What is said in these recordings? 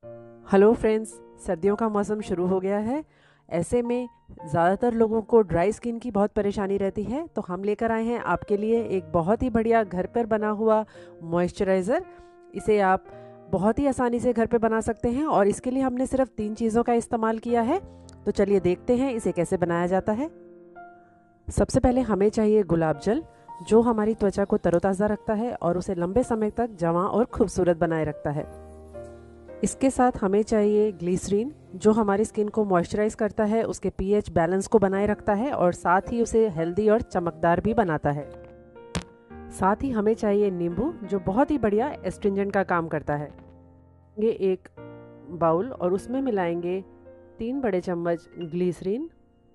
Hello friends, सर्दियों का मौसम शुरू हो गया है। ऐसे में ज़्यादातर लोगों को ड्राई स्किन की बहुत परेशानी रहती है, तो हम लेकर आए हैं आपके लिए एक बहुत ही बढ़िया घर पर बना हुआ मॉइस्चराइज़र। इसे आप बहुत ही आसानी से घर पर बना सकते हैं और इसके लिए हमने सिर्फ 3 चीज़ों का इस्तेमाल किया है। तो चलिए देखते हैं इसे कैसे बनाया जाता है। सबसे पहले हमें चाहिए गुलाब जल, जो हमारी त्वचा को तरोताज़ा रखता है और उसे लंबे समय तक जवां और खूबसूरत बनाए रखता है। इसके साथ हमें चाहिए ग्लिसरीन, जो हमारी स्किन को मॉइस्चराइज करता है, उसके पीएच बैलेंस को बनाए रखता है और साथ ही उसे हेल्दी और चमकदार भी बनाता है। साथ ही हमें चाहिए नींबू, जो बहुत ही बढ़िया एस्ट्रिंजेंट का काम करता है। ये एक बाउल और उसमें मिलाएंगे 3 बड़े चम्मच ग्लिसरीन।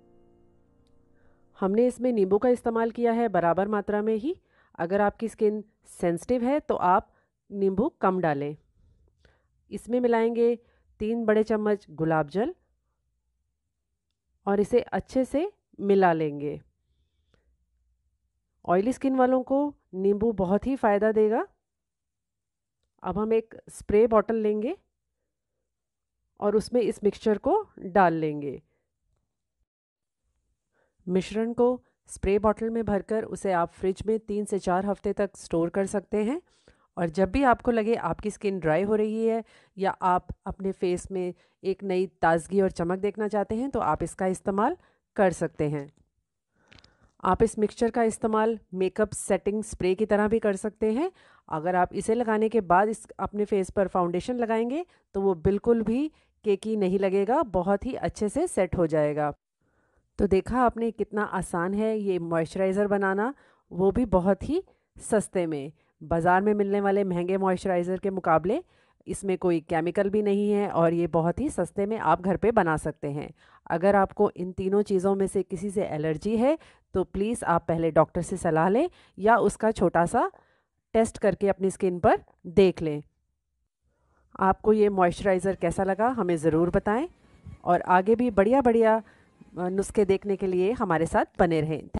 हमने इसमें नींबू का इस्तेमाल किया है बराबर मात्रा में ही। अगर आपकी स्किन सेंसिटिव है तो आप नींबू कम डालें। इसमें मिलाएंगे 3 बड़े चम्मच गुलाब जल और इसे अच्छे से मिला लेंगे। ऑयली स्किन वालों को नींबू बहुत ही फ़ायदा देगा। अब हम एक स्प्रे बॉटल लेंगे और उसमें इस मिक्सचर को डाल लेंगे। मिश्रण को स्प्रे बॉटल में भरकर उसे आप फ्रिज में 3 से 4 हफ्ते तक स्टोर कर सकते हैं। और जब भी आपको लगे आपकी स्किन ड्राई हो रही है या आप अपने फेस में एक नई ताजगी और चमक देखना चाहते हैं, तो आप इसका इस्तेमाल कर सकते हैं। आप इस मिक्सचर का इस्तेमाल मेकअप सेटिंग स्प्रे की तरह भी कर सकते हैं। अगर आप इसे लगाने के बाद इस अपने फेस पर फाउंडेशन लगाएंगे तो वो बिल्कुल भी केकी नहीं लगेगा, बहुत ही अच्छे से सेट हो जाएगा। तो देखा आपने कितना आसान है ये मॉइस्चराइज़र बनाना, वो भी बहुत ही सस्ते में। बाज़ार में मिलने वाले महंगे मॉइस्चराइज़र के मुकाबले इसमें कोई केमिकल भी नहीं है और ये बहुत ही सस्ते में आप घर पे बना सकते हैं। अगर आपको इन तीनों चीज़ों में से किसी से एलर्जी है तो प्लीज़ आप पहले डॉक्टर से सलाह लें या उसका छोटा सा टेस्ट करके अपनी स्किन पर देख लें। आपको ये मॉइस्चराइज़र कैसा लगा हमें ज़रूर बताएं और आगे भी बढ़िया बढ़िया नुस्खे देखने के लिए हमारे साथ बने रहें।